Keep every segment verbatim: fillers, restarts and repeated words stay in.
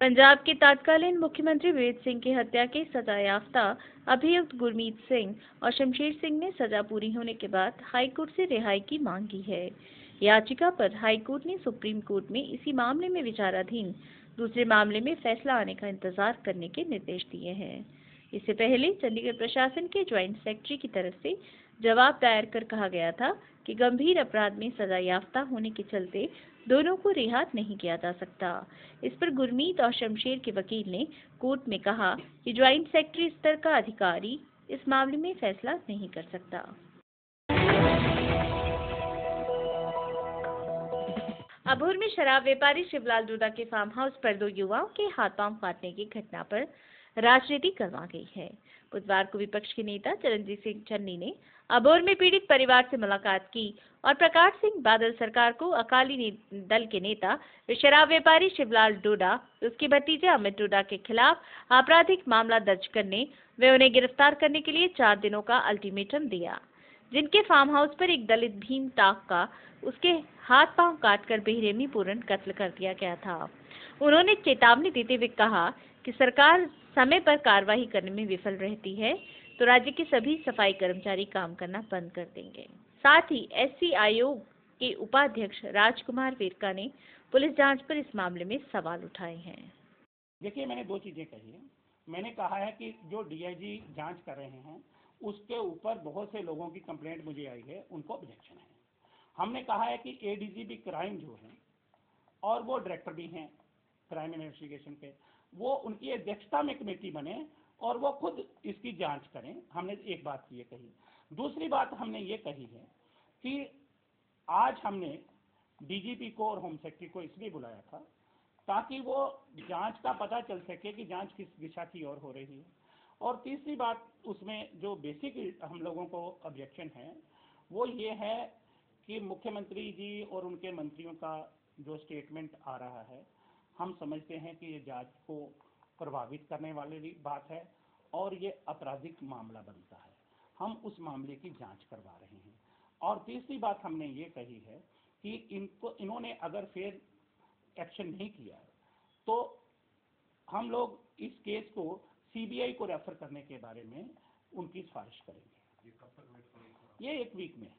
पंजाब के तत्कालीन मुख्यमंत्री वीर सिंह की हत्या के सजायाफ्ता अभियुक्त गुरमीत सिंह और शमशेर सिंह ने सजा पूरी होने के बाद हाईकोर्ट से रिहाई की मांग की है। याचिका पर हाईकोर्ट ने सुप्रीम कोर्ट में इसी मामले में विचाराधीन दूसरे मामले में फैसला आने का इंतजार करने के निर्देश दिए हैं। इससे पहले चंडीगढ़ प्रशासन के ज्वाइंट सेक्रेटरी की तरफ से जवाब दायर कर कहा गया था कि गंभीर अपराध में सजा याफ्ता होने के चलते दोनों को रिहा नहीं किया जा सकता। इस पर गुरमीत और शमशेर के वकील ने कोर्ट में कहा कि ज्वाइंट सेक्रेटरी स्तर का अधिकारी इस मामले में फैसला नहीं कर सकता। अबोहर में शराब व्यापारी शिवलाल डोडा के फार्म हाउस पर दो युवाओं के हाथ पांव काटने की घटना पर राजनीति करवा गई है। बुधवार को विपक्ष के नेता चरणजीत सिंह चन्नी ने अबोहर में पीड़ित परिवार से मुलाकात की और प्रकाश सिंह बादल सरकार को अकाली दल के नेता शराब व्यापारी शिवलाल डोडा उसके भतीजे अमित डोडा के खिलाफ आपराधिक मामला दर्ज करने व उन्हें गिरफ्तार करने के लिए चार दिनों का अल्टीमेटम दिया, जिनके फार्म हाउस पर एक दलित भीम टाक का उसके हाथ पांव काटकर बेरहमी पूर्ण कत्ल कर दिया गया था। उन्होंने चेतावनी देते हुए कहा कि सरकार समय पर कार्रवाई करने में विफल रहती है तो राज्य के सभी सफाई कर्मचारी काम करना बंद कर देंगे। साथ ही एससी आयोग के उपाध्यक्ष राजकुमार वेरका ने पुलिस जांच पर इस मामले में सवाल उठाए हैं। देखिए, मैंने दो चीजें कही हैं। मैंने कहा है कि जो डीआईजी जांच कर रहे हैं उसके ऊपर बहुत से लोगों की कंप्लेंट मुझे आई है, उनको ऑब्जेक्शन है। हमने कहा है कि एडीजीपी क्राइम जो है और वो डायरेक्टर भी हैं क्राइम इन्वेस्टिगेशन के, वो उनकी अध्यक्षता में कमेटी बने और वो खुद इसकी जांच करें। हमने एक बात ये कही। दूसरी बात हमने ये कही है कि आज हमने डीजीपी को और होम सेक्रेटरी को इसलिए बुलाया था ताकि वो जांच का पता चल सके कि जांच किस दिशा की ओर हो रही है। और तीसरी बात उसमें जो बेसिक हम लोगों को ऑब्जेक्शन है वो ये है कि मुख्यमंत्री जी और उनके मंत्रियों का जो स्टेटमेंट आ रहा है, हम समझते हैं कि ये जांच को प्रभावित करने वाली बात है और ये आपराधिक मामला बनता है। हम उस मामले की जांच करवा रहे हैं। और तीसरी बात हमने ये कही है कि इनको इन्होंने अगर फिर एक्शन नहीं किया तो हम लोग इस केस को सीबीआई को रेफर करने के बारे में उनकी सिफारिश करेंगे। ये कब तक? ये एक वीक में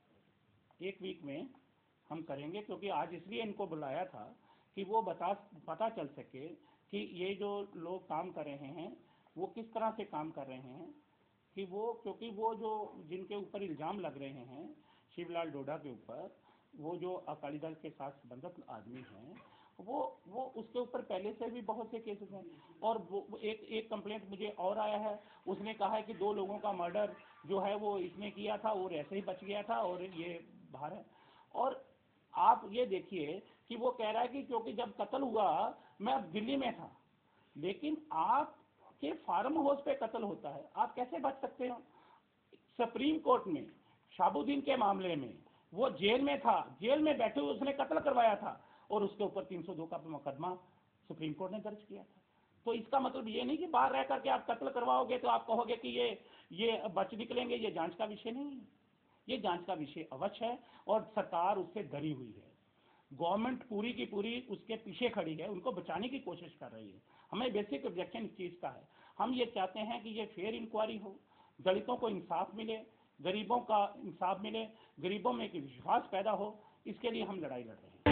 एक वीक में हम करेंगे, क्योंकि आज इसलिए इनको बुलाया था कि वो बता पता चल सके कि ये जो लोग काम कर रहे हैं वो किस तरह से काम कर रहे हैं, कि वो क्योंकि वो जो जिनके ऊपर इल्ज़ाम लग रहे हैं शिवलाल डोडा के ऊपर, वो जो अकाली दल के साथ संबंधित आदमी हैं, वो वो उसके ऊपर पहले से भी बहुत से केसेस हैं। और वो एक एक कंप्लेंट मुझे और आया है, उसने कहा है कि दो लोगों का मर्डर जो है वो इसने किया था और ऐसे ही बच गया था और ये बाहर है। और आप ये देखिए कि वो कह रहा है कि क्योंकि जब कत्ल हुआ मैं दिल्ली में था, लेकिन आपके फार्म हाउस पे कत्ल होता है, आप कैसे बच सकते हो? सुप्रीम कोर्ट में शाबुद्दीन के मामले में वो जेल में था, जेल में बैठे हुए उसने कत्ल करवाया था और उसके ऊपर तीन सौ दो का मुकदमा सुप्रीम कोर्ट ने दर्ज किया था। तो इसका मतलब ये नहीं कि बाहर रह करके आप कत्ल करवाओगे तो आप कहोगे कि ये ये बच निकलेंगे। ये जांच का विषय नहीं है, ये जांच का विषय अवश्य है और सरकार उससे डरी हुई है। गवर्नमेंट पूरी की पूरी उसके पीछे खड़ी है, उनको बचाने की कोशिश कर रही है। हमें बेसिक ऑब्जेक्शन इस चीज़ का है। हम ये चाहते हैं कि ये फेयर इंक्वायरी हो, दलितों को इंसाफ मिले, गरीबों का इंसाफ मिले, गरीबों में एक विश्वास पैदा हो। इसके लिए हम लड़ाई लड़ रहे हैं।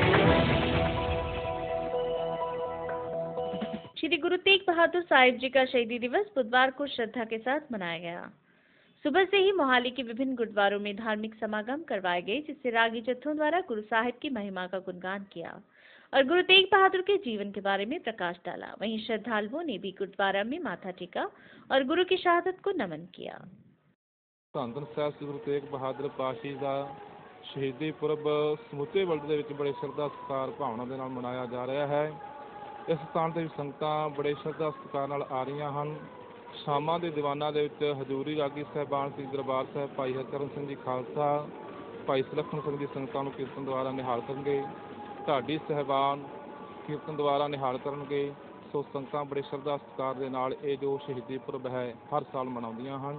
श्री गुरु तेग बहादुर साहिब जी का शहीदी दिवस बुधवार को श्रद्धा के साथ मनाया गया। सुबह से ही मोहाली के विभिन्न गुरुद्वारों में धार्मिक समागम करवाए गए, जिससे रागी जत्थों द्वारा गुरु साहिब की महिमा का गुणगान किया और गुरु तेग बहादुर के जीवन के बारे में प्रकाश डाला। वहीं श्रद्धालुओं ने भी गुरुद्वारा में माथा टेका और गुरु की शहादत को नमन किया। ਧੰਨ ਧੰਨ ਸਾਹਿਬ ਸ੍ਰੀ ਗੁਰੂ ਤੇਗ ਬਹਾਦਰ ਪਾਤਸ਼ਾਹ ਦਾ ਸ਼ਹੀਦੀ ਪੁਰਬ ਸਮੁੱਚੇ ਵਰਲਡ ਦੇ ਵਿੱਚ ਬੜੇ ਸ਼ਰਧਾ ਸਤਿਕਾਰ ਭਾਵਨਾ ਦੇ ਨਾਲ ਮਨਾਇਆ ਜਾ ਰਿਹਾ ਹੈ। ਇਸ ਸਥਾਨ ਤੇ ਸੰਗਤਾਂ ਬੜੇ ਸ਼ਰਧਾ ਸਤਿਕਾਰ ਨਾਲ ਆ ਰਹੀਆਂ ਹਨ। ਸ਼ਾਮਾਂ ਦੇ ਦੀਵਾਨਾਂ ਦੇ ਵਿੱਚ ਹਜ਼ੂਰੀ ਰਾਗੀ ਸਾਹਿਬਾਨ ਸ੍ਰੀ ਦਰਬਾਰ ਸਾਹਿਬ ਭਾਈ ਹਰਕਰਨ ਸਿੰਘ ਜੀ ਖਾਲਸਾ, ਭਾਈ ਸੁਲੱਖਣ ਸਿੰਘ ਜੀ ਸੰਗਤਾਂ ਨੂੰ ਕੀਰਤਨ ਦੁਆਰਾ ਨਿਹਾਲ ਕਰਨਗੇ। ਢਾਡੀ ਸਾਹਿਬਾਨ ਕੀਰਤਨ ਦੁਆਰਾ ਨਿਹਾਲ ਕਰਨਗੇ। ਸੋ ਸੰਗਤਾਂ ਬੜੇ ਸ਼ਰਧਾ ਸਤਿਕਾਰ ਦੇ ਨਾਲ ਇਹ ਜੋ ਸ਼ਹੀਦੀ ਪੁਰਬ ਹੈ ਹਰ ਸਾਲ ਮਨਾਉਂਦੀਆਂ ਹਨ।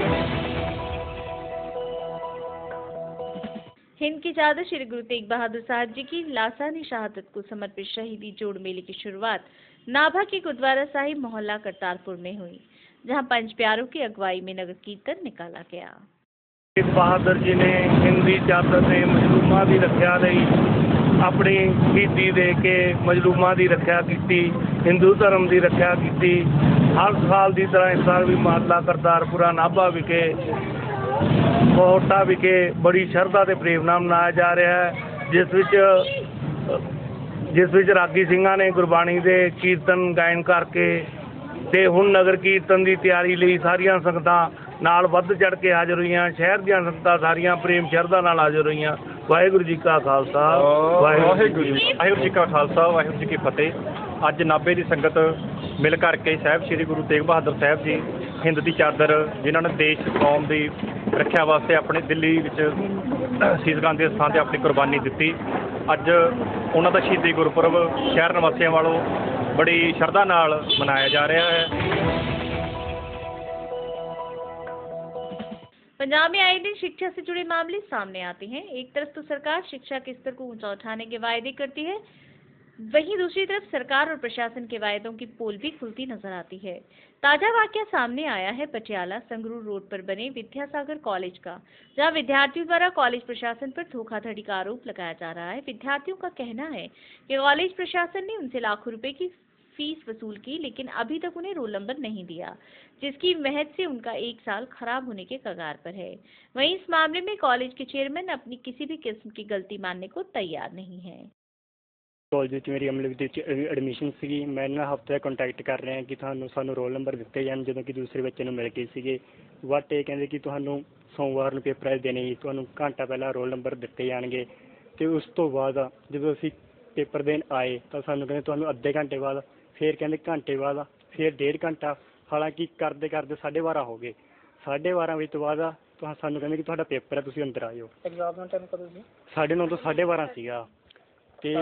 हिंद की चादर श्री गुरु तेग बहादुर साहब जी की लासानी शहादत को समर्पित शहीदी जोड़ मेले की शुरुआत नाभा के गुरुद्वारा साहिब मोहल्ला करतारपुर में हुई, जहां पंच प्यारों की अगुवाई में नगर कीर्तन निकाला गया। तेग बहादुर जी ने हिंदी चादर ने मजलूमां की रक्षा लई अपनी शहीदी दे के मजलूमां की रक्षा की, हिंदू धर्म की रक्षा की। हर साल की तरह इस साल भी मोहल्ला करतारपुरा नाभा विखे कोटा विखे बड़ी शरधा ते प्रेम नाल मनाया जा रहा है, जिस विच जिस विच रागी ਸਿੰਘਾਂ ने गुरबाणी के कीर्तन गायन करके ते हुण नगर कीर्तन की तैयारी लई सारियां संगतां नाल वध चढ़ के हाज़र होईयां। शहर दीयां संगतां सारियां प्रेम शरधा नाल हाज़र होईयां। वाहिगुरू जी का खालसा वाहिगुरू जी वाहिगुरू जी का खालसा वाहिगुरू जी की फतेह। अज नाभे की संगत मिल करके साहिब श्री गुरु तेग बहादुर साहब जी हिंद की चादर जिन्होंने देश कौम की रक्षा वास्ते अपने दिल्ली शीश गांधी स्थान से अपनी कुर्बानी दी, अज उन्हों का शहीदी गुरपुरब शहर निवासियों वालों बड़ी शरधा नाल मनाया जा रहा है। पंजाब में आए दिन शिक्षा से जुड़े मामले सामने आते हैं। एक तरफ तो सरकार शिक्षा के स्तर को ऊंचा उठाने के वायदे करती है, वहीं दूसरी तरफ सरकार और प्रशासन के वायदों की पोल भी खुलती नजर आती है। ताजा वाकया सामने आया है पटियाला संगरूर रोड पर बने विद्यासागर कॉलेज का, जहां विद्यार्थियों द्वारा कॉलेज प्रशासन पर धोखाधड़ी का आरोप लगाया जा रहा है। विद्यार्थियों का कहना है कि कॉलेज प्रशासन ने उनसे लाखों रुपए की फीस वसूल की, लेकिन अभी तक उन्हें रोल नंबर नहीं दिया, जिसकी महज से उनका एक साल खराब होने के कगार पर है। वहीं इस मामले में कॉलेज के चेयरमैन अपनी किसी भी किस्म की गलती मानने को तैयार नहीं है। कॉलेज मेरी अमले एडमिशन सी, मैं हफ्ते कॉन्टैक्ट कर रहे हैं कि थानू सानू रोल नंबर दिते जान, जो कि दूसरे बच्चे मिल गए थे। वट ये कहते कि थानू सोमवार को पेपर देने ही थानू घंटा पहला रोल नंबर दिते जाएंगे। तो उस तो बाद जो असी पेपर देन आए तो सानू कहते थानू अद्धे घंटे बाद, फिर कहते घंटे बाद, फिर डेढ़ घंटा। हालांकि करते करते साढ़े बारह हो गए। साढ़े बारह बजे तो बाद तो सानू कहते कि तुहाडा पेपर है, तुसीं अंदर आ जाओ। एग्जाम का टाइम कदों सी? साढ़े नौ तो साढ़े बारह सीगा। ते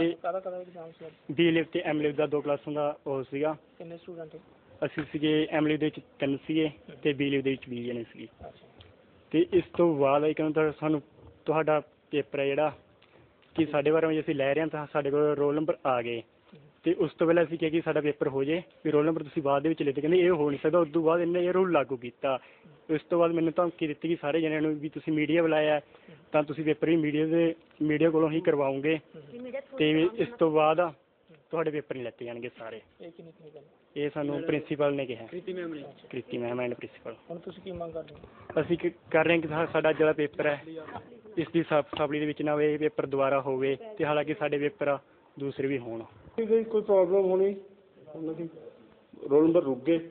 बी लिव ते एम लिव दा दो क्लासां दा ओ सीगा। कितने स्टूडेंट ਅਸੀਂ ਸੀਗੇ ਐਮਲੀ ਦੇ ਵਿੱਚ ਤਿੰਨ ਸੀਗੇ ਤੇ ਬੀ ਲਿਵ ਦੇ ਵਿੱਚ ਵੀਹ ਜਣੇ ਸੀਗੇ। ਤੇ ਇਸ ਤੋਂ ਬਾਅਦ ਇਹ ਕਹਿੰਦਾ ਸਾਨੂੰ ਤੁਹਾਡਾ ਪੇਪਰ ਹੈ ਜਿਹੜਾ ਕਿ ਸਾਢੇ ਬਾਰਾਂ ਵਜੇ ਅਸੀਂ ਲੈ ਰਹੇ ਹਾਂ, ਤਾਂ ਸਾਡੇ ਕੋਲ ਰੋਲ ਨੰਬਰ ਆ ਗਏ। ਤੇ ਉਸ ਤੋਂ ਪਹਿਲਾਂ ਅਸੀਂ ਕਿਹਾ ਕਿ ਸਾਡਾ ਪੇਪਰ ਹੋ ਜੇ, ਵੀ ਰੋਲ ਨੰਬਰ ਤੁਸੀਂ ਬਾਅਦ ਦੇ ਵਿੱਚ ਲੈ ਤੇ ਕਹਿੰਦੇ ਇਹ ਹੋ ਨਹੀਂ ਸਕਦਾ। ਉਸ ਤੋਂ ਬਾਅਦ ਇਹਨੇ ਇਹ ਰੂਲ ਲਾਗੂ ਕੀਤਾ। ਉਸ ਤੋਂ ਬਾਅਦ ਮੈਨੂੰ ਧਮਕੀ ਦਿੱਤੀ ਕਿ ਸਾਰੇ ਜਣਿਆਂ ਨੂੰ ਵੀ ਤੁਸੀਂ ਮੀਡੀਆ ਬੁਲਾਇਆ ਤਾਂ ਤੁਸੀਂ ਪੇਪਰ ਵੀ ਮੀਡੀਆ ਦੇ ਮੀਡੀਆ ਕੋਲੋਂ ਹੀ ਕਰਵਾਓਗੇ, ਤੇ ਇਸ ਤੋਂ ਬਾਅਦ ਤੁਹਾਡੇ ਪੇਪਰ ਨਹੀਂ ਲੈਤੇ ਜਾਣਗੇ ਸਾਰੇ। ਇਹ ਸਾਨੂੰ ਪ੍ਰਿੰਸੀਪਲ ਨੇ ਕਿਹਾ, ਕ੍ਰਿਤੀ ਮੈਮ ਐਂਡ ਪ੍ਰਿੰਸੀਪਲ। ਹੁਣ ਤੁਸੀਂ ਕੀ ਮੰਗ ਕਰਦੇ ਹੋ? ਅਸੀਂ ਕਰ ਰਹੇ ਹਾਂ ਕਿ ਸਾਡਾ ਜਿਹੜਾ ਪੇਪਰ ਹੈ ਇਸ ਦੀ ਸਾਫ ਸਫਾਈ ਦੇ ਵਿੱਚ ਨਾ ਹੋਵੇ, ਇਹ ਪੇਪਰ ਦੁਬਾਰਾ ਹੋਵੇ, ਤੇ ਹਾਲਾਂਕਿ ਸਾਡੇ ਪੇਪਰ ਦੂਸਰੇ ਵੀ ਹੋਣ। ਕੋਈ ਪ੍ਰੋਬਲਮ ਹੋਣੀ, ਉਹਨਾਂ ਦੀ ਰੋਲ ਨੰਬਰ ਰੁਕ ਗਏ।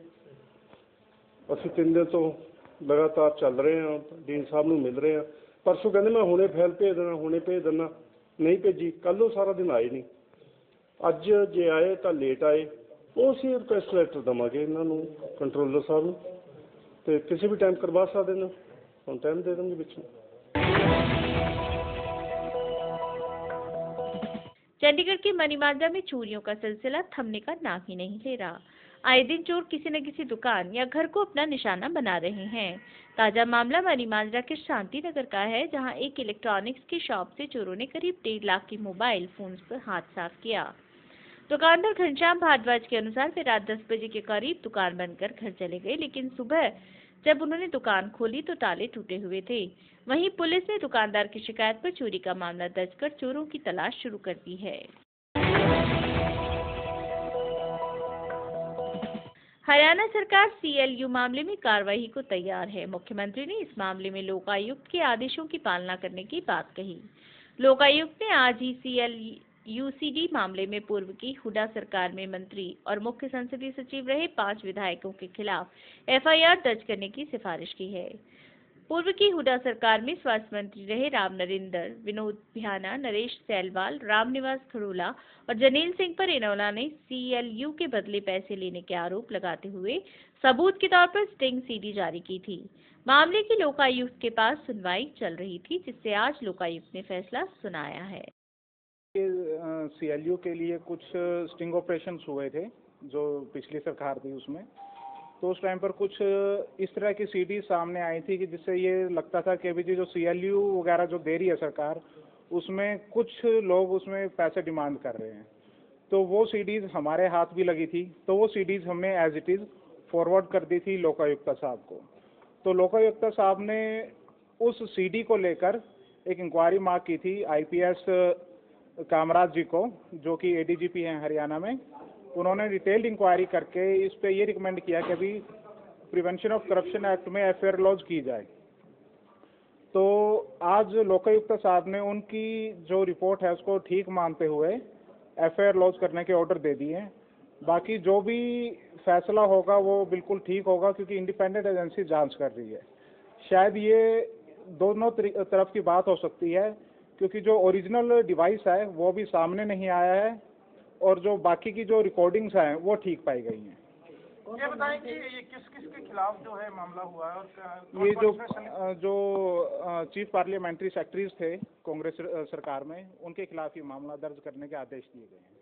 ਅਸੀਂ ਤਿੰਨ ਦਿਨ ਤੋਂ ਲਗਾਤਾਰ ਚੱਲ ਰਹੇ ਹਾਂ, ਡੀਨ ਸਾਹਿਬ ਨੂੰ ਮਿਲ ਰਹੇ ਹਾਂ। ਪਰਸੋਂ ਕਹਿੰਦੇ ਮੈਂ ਹੁਣੇ ਫਾਈਲ ਭੇਜ ਦੇਣਾ, ਹੁਣੇ ਭੇਜ ਦੇਣਾ, ਨਹੀਂ ਭੇਜੀ। ਕੱਲ੍ਹ ਉਹ ਸਾਰਾ ਦਿਨ ਆਏ ਨਹੀਂ। ਅੱਜ ਜੇ ਆਏ ਤਾਂ ਲੇਟ ਆਏ। ਉਹ ਅਸੀਂ ਰਿਕੁਐਸਟ ਲੈਟਰ ਦੇਵਾਂਗੇ ਇਹਨਾਂ ਨੂੰ, ਕੰਟਰੋਲਰ ਸਾਹਿਬ ਨੂੰ, ਤੇ ਕਿਸੇ ਵੀ ਟਾਈਮ ਕਰਵਾ ਸਕਦੇ ਨੇ। ਹੁਣ ਟਾਈਮ ਦੇ ਦੇਣਗੇ ਵਿੱਚ। चंडीगढ़ के मनीमांजा में चोरियों का सिलसिला थमने का नाम ही नहीं ले रहा। आए दिन चोर किसी न किसी दुकान या घर को अपना निशाना बना रहे हैं। ताजा मामला मनीमांजा के शांति नगर का है, जहां एक इलेक्ट्रॉनिक्स की शॉप से चोरों ने करीब डेढ़ लाख की मोबाइल फोन पर हाथ साफ किया। दुकानदार घनश्याम भारद्वाज के अनुसार वे रात दस बजे के करीब दुकान बंद कर घर चले गए, लेकिन सुबह जब उन्होंने दुकान खोली तो ताले टूटे हुए थे। वहीं पुलिस ने दुकानदार की शिकायत पर चोरी का मामला दर्ज कर चोरों की तलाश शुरू कर दी है। हरियाणा सरकार सीएलयू मामले में कार्रवाई को तैयार है। मुख्यमंत्री ने इस मामले में लोकायुक्त के आदेशों की पालना करने की बात कही। लोकायुक्त ने आज ही सीएलयूसीडी मामले में पूर्व की हुडा सरकार में मंत्री और मुख्य संसदीय सचिव रहे पांच विधायकों के खिलाफ एफआईआर दर्ज करने की सिफारिश की है। पूर्व की हुडा सरकार में स्वास्थ्य मंत्री रहे राम नरेंद्र, विनोद बिहाना, नरेश सैलवाल, रामनिवास खड़ोला और जनील सिंह पर इनेलो ने सीएलयू के बदले पैसे लेने के आरोप लगाते हुए सबूत के तौर पर स्टिंग सीडी जारी की थी। मामले की लोकायुक्त के पास सुनवाई चल रही थी, जिससे आज लोकायुक्त ने फैसला सुनाया है। सीएलयू के लिए कुछ स्टिंग ऑपरेशन हुए थे जो पिछली सरकार थी उसमें, तो उस टाइम पर कुछ इस तरह की सीडी सामने आई थी कि जिससे ये लगता था कि अभी जो सीएलयू वगैरह जो दे रही है सरकार, उसमें कुछ लोग उसमें पैसे डिमांड कर रहे हैं। तो वो सीडीज हमारे हाथ भी लगी थी, तो वो सीडीज हमने एज इट इज़ फॉरवर्ड कर दी थी लोकायुक्त साहब को। तो लोकायुक्त साहब ने उस सीडी को लेकर एक इंक्वायरी मांग की थी आईपीएस कामराज जी को, जो कि एडीजीपी हैं हरियाणा में। उन्होंने डिटेल्ड इंक्वायरी करके इस पे ये रिकमेंड किया कि अभी प्रिवेंशन ऑफ करप्शन एक्ट में एफआईआर लॉन्च की जाए। तो आज लोकायुक्त साहब ने उनकी जो रिपोर्ट है उसको ठीक मानते हुए एफआईआर लॉन्च करने के ऑर्डर दे दिए हैं। बाकी जो भी फैसला होगा वो बिल्कुल ठीक होगा, क्योंकि इंडिपेंडेंट एजेंसी जांच कर रही है। शायद ये दोनों तरफ की बात हो सकती है, क्योंकि जो ओरिजिनल डिवाइस है वो भी सामने नहीं आया है और जो बाकी की जो रिकॉर्डिंग्स हैं वो ठीक पाई गई हैं। ये बताएं कि ये किस किस के खिलाफ जो है मामला हुआ है और ये जो जो चीफ पार्लियामेंट्री सेक्रेटरीज थे कांग्रेस सरकार में, उनके खिलाफ ये मामला दर्ज करने के आदेश दिए गए हैं।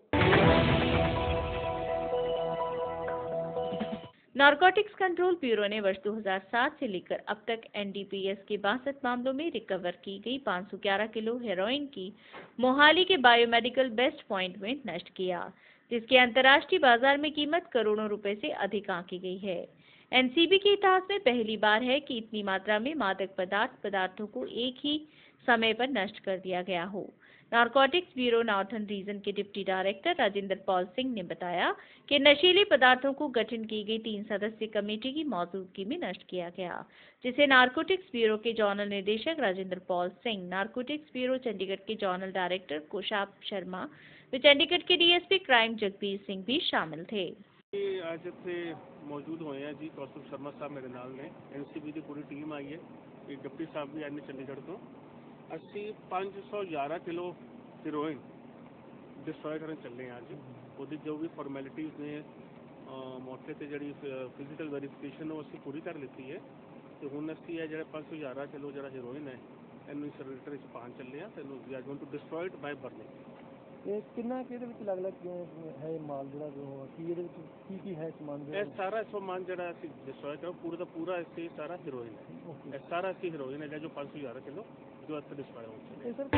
नारकोटिक्स कंट्रोल ब्यूरो ने वर्ष दो हज़ार सात से लेकर अब तक एनडीपीएस के बासठ मामलों में रिकवर की गई पाँच सौ ग्यारह किलो हेरोइन की मोहाली के बायोमेडिकल बेस्ट पॉइंट में नष्ट किया, जिसकी अंतर्राष्ट्रीय बाजार में कीमत करोड़ों रुपए से अधिक आंकी गई है। एनसीबी के इतिहास में पहली बार है कि इतनी मात्रा में मादक पदार्थ पदार्थों को एक ही समय पर नष्ट कर दिया गया हो। नारकोटिक्स ब्यूरो नॉर्थन रीजन के डिप्टी डायरेक्टर राजेंद्र पॉल सिंह ने बताया कि नशीले पदार्थों को गठन की गई तीन सदस्यीय कमेटी की मौजूदगी में नष्ट किया गया, जिसे नारकोटिक्स ब्यूरो के जोनल निदेशक राजेंद्र पॉल सिंह, नारकोटिक्स ब्यूरो चंडीगढ़ के जोनल डायरेक्टर कोशाप शर्मा व चंडीगढ़ के डीएसपी क्राइम जगबीर सिंह भी शामिल थे। ਅੱਜ ਇੱਥੇ ਮੌਜੂਦ ਹੋਏ ਆ ਜੀ ਕੌਸ਼ਪ ਸ਼ਰਮਾ ਸਾਹਿਬ ਮੇਰੇ ਨਾਲ ਨੇ, ਐਨਸੀਬੀ ਦੀ ਪੂਰੀ ਟੀਮ ਆਈ ਹੈ, ਇਹ ਡਿਪਟੀ ਸਾਹਿਬ ਵੀ ਆਏ ਨੇ ਚੰਡੀਗੜ੍ਹ ਤੋਂ। ਅਸੀਂ ਪੰਜ ਸੌ ਗਿਆਰਾਂ ਕਿਲੋ ਹੀਰੋਇਨ ਡਿਸਟਰੋਏ ਕਰਨ ਚੱਲੇ ਆ ਜੀ। ਉਹਦੀ ਜੋ ਵੀ ਫਾਰਮੈਲਿਟੀਜ਼ ਨੇ ਮੌਕੇ ਤੇ ਜਿਹੜੀ ਫਿਜ਼ੀਕਲ ਵੈਰੀਫਿਕੇਸ਼ਨ ਉਹ ਅਸੀਂ ਪੂਰੀ ਕਰ ਲਿੱਤੀ ਹੈ ਤੇ ਹੁਣ ਅਸੀਂ ਇਹ ਜਿਹੜਾ ਪੰਜ ਸੌ ਗਿਆਰਾਂ ਕਿਲੋ ਜਿਹੜਾ ਹੀਰੋਇਨ ਹੈ ਇਹਨੂੰ ਸਰਵੇਟਰ ਵਿੱਚ ਪਾਉਣ ਚੱਲੇ ਆ ਤੇ ਇਹਨੂੰ ਵੀ are going to destroy it by burning. ਇਹ ਕਿੰਨਾ ਕਿ ਇਹਦੇ ਵਿੱਚ ਲੱਗ ਲੱਗ ਹੈ ਮਾਲ ਜਿਹੜਾ ਜੋ ਕੀ ਇਹਦੇ ਵਿੱਚ ਕੀ ਕੀ ਹੈ ਸਮਾਨ? ਇਹ ਸਾਰਾ ਸਮਾਨ ਜਿਹੜਾ ਅਸੀਂ ਡਿਸਟਰੋਏ ਕਰੋ ਪੂਰਾ ਦਾ ਪੂਰਾ ਇਸੇ ਸਾਰਾ ਹੀਰੋਇਨ ਹੈ। ਇਹ ਸਾਰਾ ਅਸੀਂ ਹੀਰੋਇਨ ਹੈ ਜੋ ਪੰਜ ਸੌ ਗਿਆਰਾਂ ਕਿਲੋ ਜੋ ਇੱਥੇ ਡਿਸਟਰੋਏ ਹੋ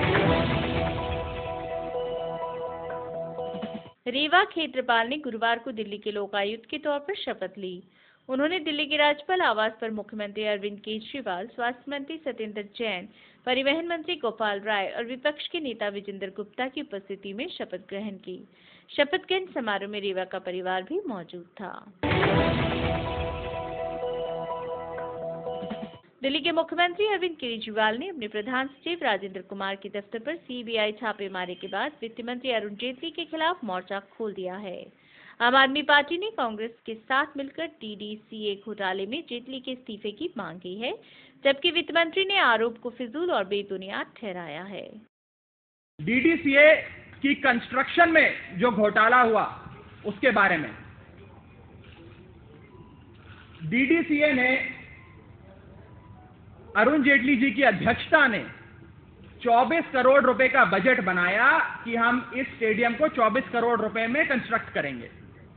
चुका। रीवा क्षेत्रपाल ने गुरुवार को दिल्ली के लोकायुक्त के तौर पर शपथ ली। उन्होंने दिल्ली के राज्यपाल आवास पर मुख्यमंत्री अरविंद केजरीवाल, स्वास्थ्य मंत्री सत्येंद्र जैन, परिवहन मंत्री गोपाल राय और विपक्ष के नेता विजेंद्र गुप्ता की उपस्थिति में शपथ ग्रहण की। शपथ ग्रहण समारोह में रीवा का परिवार भी मौजूद था। दिल्ली के मुख्यमंत्री अरविंद केजरीवाल ने अपने प्रधान सचिव राजेंद्र कुमार के दफ्तर पर सीबीआई छापेमारी के बाद वित्त मंत्री अरुण जेटली के खिलाफ मोर्चा खोल दिया है। आम आदमी पार्टी ने कांग्रेस के साथ मिलकर टीडीसीए घोटाले में जेटली के इस्तीफे की मांग की है, जबकि वित्त मंत्री ने आरोप को फिजूल और बेबुनियाद ठहराया है। डीडीसीए की कंस्ट्रक्शन में जो घोटाला हुआ उसके बारे में डीडीसीए ने अरुण जेटली जी की अध्यक्षता ने चौबीस करोड़ रुपए का बजट बनाया कि हम इस स्टेडियम को चौबीस करोड़ रुपए में कंस्ट्रक्ट करेंगे।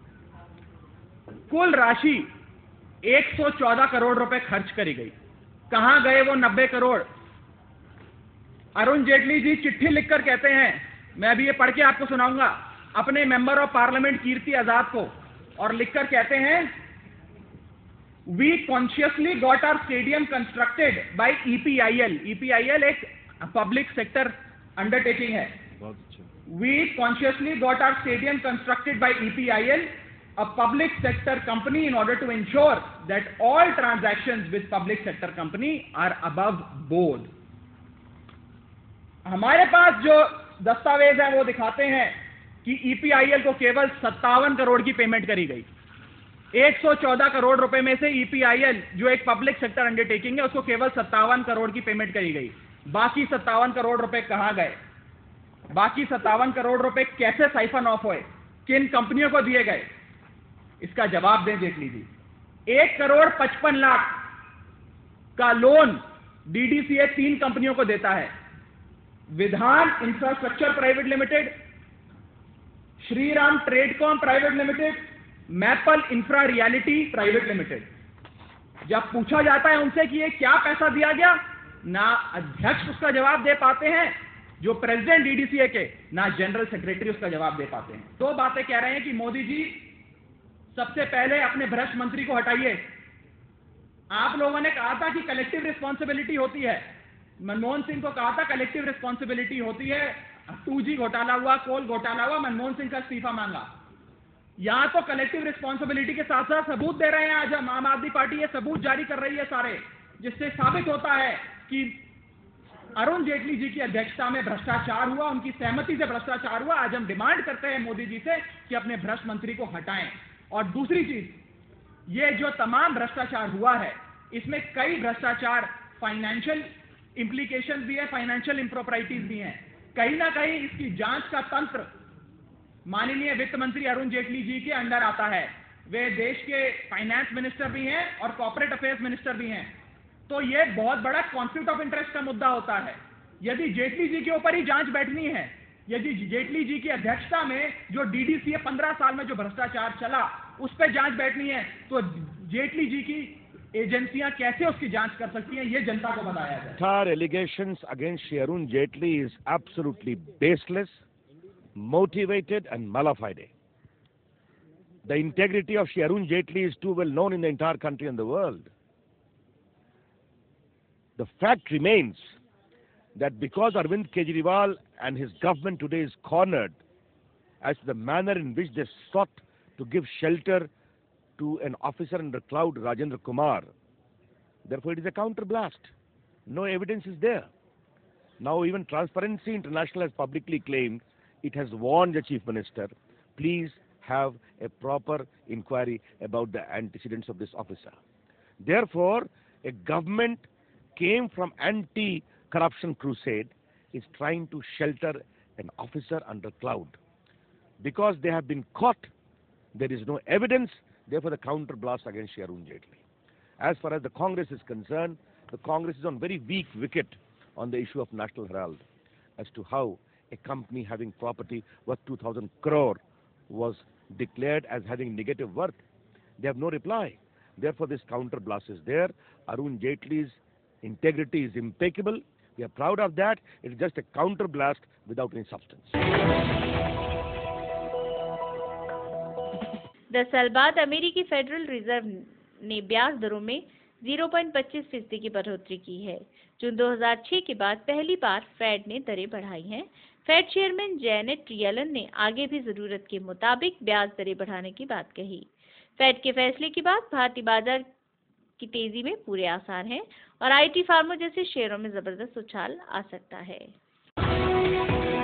कुल राशि एक सौ चौदह करोड़ रुपए खर्च करी गई। कहां गए वो नब्बे करोड़? अरुण जेटली जी चिट्ठी लिखकर कहते हैं, मैं अभी ये पढ़ के आपको सुनाऊंगा, अपने member of parliament Kirti Azad को, और लिखकर कहते हैं, we consciously got our stadium constructed by EPIL. EPIL एक पब्लिक सेक्टर अंडरटेकिंग है। We consciously got our stadium constructed by EPIL, a public sector company, in order to ensure that all transactions with public sector company are above board. हमारे पास जो दस्तावेज हैं वो दिखाते हैं कि ईपीआईएल को केवल सत्तावन करोड़ की पेमेंट करी गई। एक सौ चौदह करोड़ रुपए में से ईपीआईएल जो एक पब्लिक सेक्टर अंडरटेकिंग है उसको केवल सत्तावन करोड़ की पेमेंट करी गई। बाकी सत्तावन करोड़ रुपए कहां गए? बाकी सत्तावन करोड़ रुपए कैसे साइफन ऑफ हुए? किन कंपनियों को दिए गए? इसका जवाब दें जेटली जी। एक करोड़ पचपन लाख का लोन डीडीसीए तीन कंपनियों को देता है, Vidhan infrastructure private limited, Shriram Tradecom private limited, Maple infra realty private limited. जब पूछा जाता है उनसे कि ये क्या पैसा दिया गया, ना अध्यक्ष उसका जवाब दे पाते हैं, जो प्रेसिडेंट डीडीसीए के, ना जनरल सेक्रेटरी उसका जवाब दे पाते हैं। दो बातें कह रहे हैं कि मोदी जी सबसे पहले अपने भ्रष्ट मंत्री को हटाइए। आप लोगों ने कहा था कि कलेक्टिव रिस्पॉन्सिबिलिटी होती है, मनमोहन सिंह को कहा था कलेक्टिव रिस्पॉन्सिबिलिटी होती है, टू जी घोटाला हुआ, कोल घोटाला हुआ, मनमोहन सिंह का इस्तीफा मांगा। यहां तो कलेक्टिव रिस्पॉन्सिबिलिटी के साथ साथ सबूत दे रहे हैं। आज हम आम आदमी पार्टी ये सबूत जारी कर रही है सारे, जिससे साबित होता है कि अरुण जेटली जी की अध्यक्षता में भ्रष्टाचार हुआ, उनकी सहमति से भ्रष्टाचार हुआ। आज हम डिमांड करते हैं मोदी जी से कि अपने भ्रष्ट मंत्री को हटाएं। और दूसरी चीज, ये जो तमाम भ्रष्टाचार हुआ है, इसमें कई भ्रष्टाचार फाइनेंशियल इंप्लीकेशन भी है, फाइनेंशियल इम्प्रोप्राइटीज भी हैं। कहीं ना कहीं इसकी जांच का तंत्र माननीय वित्त मंत्री अरुण जेटली जी के अंडर आता है। वे देश के फाइनेंस मिनिस्टर भी हैं और कॉर्पोरेट अफेयर्स मिनिस्टर भी हैं। तो ये बहुत बड़ा कॉन्फ्लिक्ट ऑफ इंटरेस्ट का मुद्दा होता है। यदि जेटली जी के ऊपर ही जांच बैठनी है, यदि जेटली जी की अध्यक्षता में जो डीडीसीए पंद्रह साल में जो भ्रष्टाचार चला उस पर जांच बैठनी है, तो जेटली जी की एजेंसियां कैसे उसकी जांच कर सकती हैं, ये जनता को बताया जाए। Entire allegations against Arun Jaitley is absolutely baseless, motivated and mala fide. The integrity of Arun Jaitley is too well known in the entire country and the world. The fact remains that because Arvind Kejriwal and his government today is cornered as to the manner in which they sought to give shelter to an officer under cloud, Rajendra Kumar, therefore it is a counterblast. No evidence is there. Now even Transparency International has publicly claimed, it has warned the Chief Minister, please have a proper inquiry about the antecedents of this officer. Therefore, a government came from anti-corruption crusade is trying to shelter an officer under cloud. Because they have been caught, there is no evidence, therefore the counterblast against Arun Jaitley. As far as the Congress is concerned, the Congress is on very weak wicket on the issue of National Herald as to how a company having property worth two thousand crore was declared as having negative worth. They have no reply. Therefore, this counterblast is there. Arun Jaitley's integrity is impeccable. We are proud of that. It is just a counterblast without any substance. दस साल बाद अमेरिकी federal reserve ने ब्याज दरों में zero point पच्चीस फीसदी की बढ़ोतरी की है। जून दो हज़ार छह के बाद पहली बार फेड ने दरें बढ़ाई हैं। फेड चेयरमैन जैनेट येलन ने आगे भी जरूरत के मुताबिक ब्याज दरें बढ़ाने की बात कही। फेड के फैसले के बाद भारतीय बाजार की तेजी में पूरे आसार हैं और आईटी फार्मों जैसे शेयरों में जबरदस्त उछाल आ सकता है।